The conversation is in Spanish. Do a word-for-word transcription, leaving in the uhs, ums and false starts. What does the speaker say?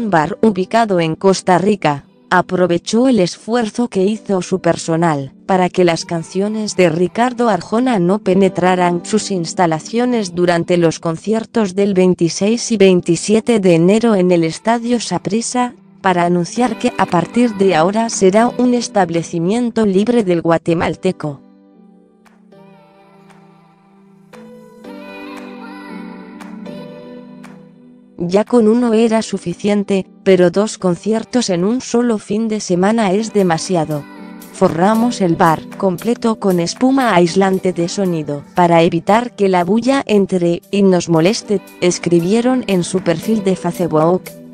un bar ubicado en Costa Rica, aprovechó el esfuerzo que hizo su personal para que las canciones de Ricardo Arjona no penetraran sus instalaciones durante los conciertos del veintiséis y veintisiete de enero en el Estadio Saprissa, para anunciar que a partir de ahora será un establecimiento libre del guatemalteco. Ya con uno era suficiente, pero dos conciertos en un solo fin de semana es demasiado. Forramos el bar completo con espuma aislante de sonido para evitar que la bulla entre y nos moleste, escribieron en su perfil de Facebook.